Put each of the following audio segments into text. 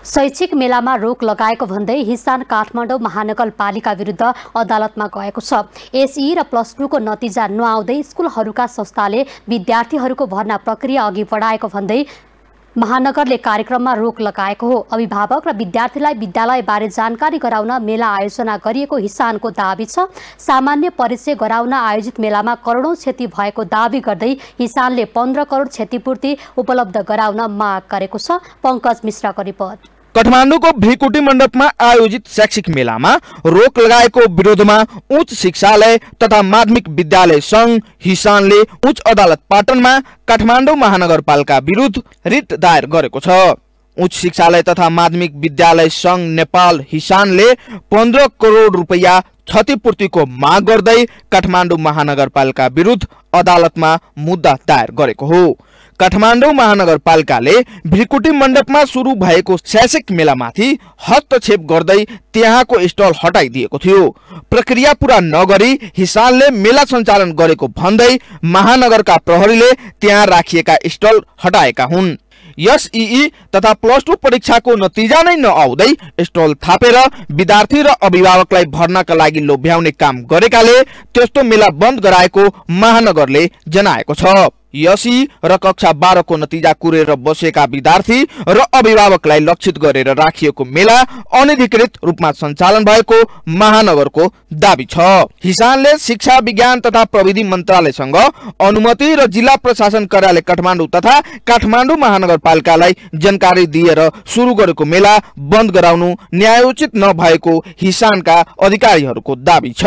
शैक्षिक मेलामा रोक लगाएको भन्दै हिसान काठमाडौँ महानगरपालिका विरुद्ध अदालतमा गएको छ। एसई र प्लस 2 को नतिजा नआउँदै स्कुलहरूका संस्थाले विद्यार्थीहरूको भर्ना प्रक्रिया अघि बढाएको भन्दै महानगरले कार्यक्रममा रोक लगाएको हो। अभिभावक र विद्यार्थीलाई विद्यालयबारे जानकारी गराउन मेला आयोजना गरिएको हिसानको दाबी छ। सामान्य परिचय गराउन आयोजित मेलामा करोडौं क्षति भएको दाबी गर्दै हिसानले 15 करोड क्षतिपूर्ति उपलब्ध गराउन माग गरेको छ। पंकज मिश्राको रिपोर्ट। काठमाडौँको भ्रिकुटी मण्डपमा आयोजित शैक्षिक मेलामा रोक लगाएको विरोधमा उच्च शिक्षालय तथा माध्यमिक विद्यालय संघ हिसानले उच्च अदालत पाटनमा काठमाडौँ महानगरपालिका विरुद्ध रिट दायर गरेको छ। उच्च शिक्षालय तथा माध्यमिक विद्यालय संघ नेपाल हिसानले 15 करोड रुपैयाँ क्षतिपूर्तिको माग गर्दै काठमाडौँ महानगरपालिका विरुद्ध अदालतमा मुद्दा दायर गरेको हो। काठमाडौँ महानगरपालिकाले भ्रिकुटी मण्डपमा सुरु भएको शैक्षिक मेलामाथि हस्तक्षेप गर्दै त्यहाँको स्टल हटाइदिएको थियो। प्रक्रिया पूरा नगरी हिसानले मेला सञ्चालन गरेको भन्दै महानगरका प्रहरीले त्यहाँ राखिएका स्टल हटाएका हुन्। एसई तथा प्लस 2 परीक्षाको नतिजा नै नआउँदै स्टल थापेर विद्यार्थी र अभिभावकलाई भर्नाका लागि लोभ्याउने काम गरेकाले त्यस्तो मेला बन्द गराएको महानगरले जनाएको छ। एसई र कक्षा 12 को नतिजा कुरेर बसेका विद्यार्थी र अभिभावकलाई लक्षित गरेर राखिएको मेला अनधिकृत रूपमा सञ्चालन भएको महानगरको दाबी छ। हिसानले शिक्षा विज्ञान तथा प्रविधि मन्त्रालयसँग अनुमति र जिल्ला प्रशासन कार्यालय काठमाडौँ तथा काठमाडौँ महानगरपालिकालाई जानकारी दिएर सुरु गरेको मेला बन्द गराउनु न्यायोचित नभएको हिसानका अधिकारीहरूको दाबी छ।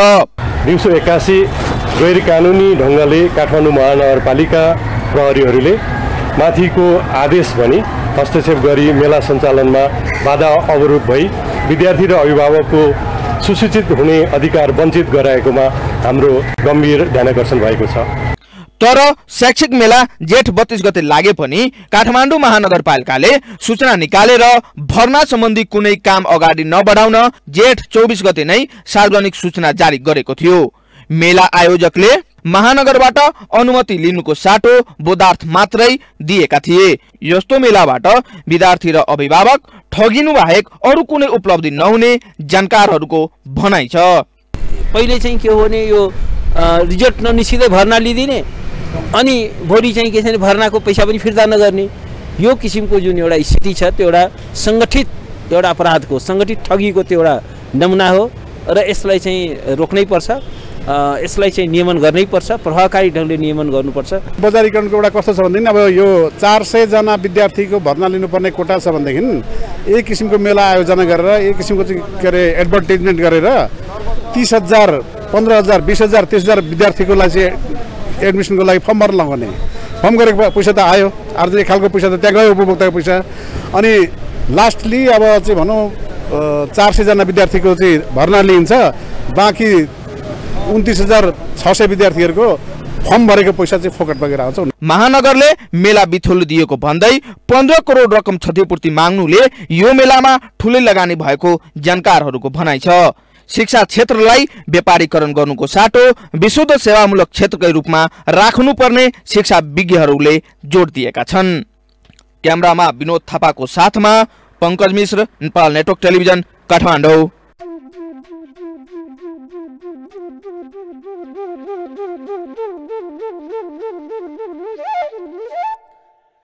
281 गैर कानुनी ढंगले काठमाडौँ महानगरपालिका प्रहरीहरूले माथिको आदेश भनी हस्तक्षेप गरी मेला सञ्चालनमा बाधा अवरोध भई विद्यार्थी र अभिभावकको सुसूचित हुने अधिकार वञ्चित गराएकोमा हाम्रो गम्भीर ध्यानाकर्षण भएको छ। तर शैक्षिक मेला जेठ 32 गते लागे पनि काठमाडौँ महानगरपालिकाले सूचना निकालेर भर्ना सम्बन्धी कुनै काम अगाडि नबढाउन जेठ 24 गते नै सार्वजनिक सूचना जारी गरेको थियो। मेला आयोजकले महानगरबाट अनुमति लिनुको साटो बोधार्थ मात्रै दिएका थिए। यस्तो मेलाबाट विद्यार्थी र अभिभावक ठगिनु बाहेक अरु कुनै उपलब्धि नहुने जानकारहरूको भनाइ छ। पहिले चाहिँ के हो भने यो रिजल्ट ननिस्किँदै भर्ना लिदिने अनि भोलि चाहिँ के छ भर्नाको पैसा पनि फिर्ता नगर्ने, यो किसिमको जुन एउटा स्थिति छ त्यो एउटा संगठित एउटा अपराधको संगठित ठगीको त्यो एउटा नमुना हो र यसलाई चाहिँ रोक्नै पर्छ। यसलाई चाहिँ नियमन गर्नै पर्छ, प्रभावकारी ढंगले नियमन गर्नुपर्छ। बजारीकरणको एउटा कस्तो छ भन्देखि अब यो 400 जना विद्यार्थीको भर्ना लिनुपर्ने कोटा छ भन्देखि एक किसिमको मेला आयोजना गरेर एक किसिमको के अरे एडभर्टाइजमेन्ट गरेर 30,000 15,000 20,000 30,000 विद्यार्थीको लागि एडमिसनको लागि फर्म भर्न लगाउने। फर्म गरेको पैसा त आयो, अर्को एक खालको पैसा त त्यहाँ गयो उपभोक्ताको पैसा। अनि लास्टली अब चाहिँ भनौँ 400 जना विद्यार्थीको चाहिँ भर्ना लिइन्छ, बाँकी 29,600 विद्यार्थीहरूको फर्म भरेको पैसा चाहिँ फोकट बगेर आउँछ। महानगरले मेला बिथोल दिएको भन्दै 15 करोड रकम क्षतिपूर्ति माग्नुले यो मेलामा ठूलै लगानी भएको जानकारहरूको भनाइ छ। शिक्षा क्षेत्रलाई व्यापारीकरण गर्नुको साटो विशुद्ध सेवामूलक क्षेत्रकै रूपमा राख्नुपर्ने शिक्षा विज्ञहरूले जोड दिएका छन्। क्यामेरामा विनोद थापाको साथमा पंकज मिश्र, नेपाल नेटवर्क टेलिभिजन, काठमाडौँ।